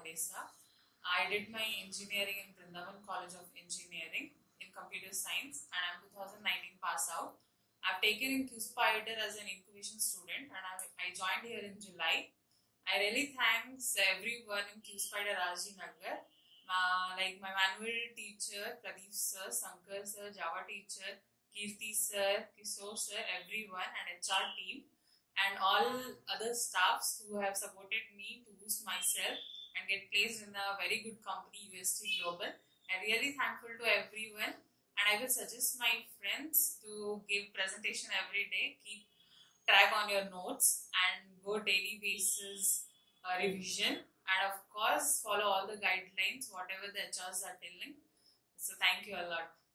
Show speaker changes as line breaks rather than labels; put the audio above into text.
Odisha. I did my engineering in Vrindavan College of Engineering in Computer Science, and I'm 2019 pass out. I've taken in QSpider as an incubation student, and I joined here in July. I really thanks everyone in QSpider Rajajinagar, like my manual teacher Pradeep sir, Sankar sir, Java teacher Kirti sir, Kishore sir, everyone, and HR team, and all other staffs who have supported me to boost myself and get placed in a very good company, UST Global. I'm really thankful to everyone, and I will suggest my friends to give presentation every day, keep track on your notes, and go daily basis revision, and of course follow all the guidelines, whatever the HRs are telling. So thank you a lot.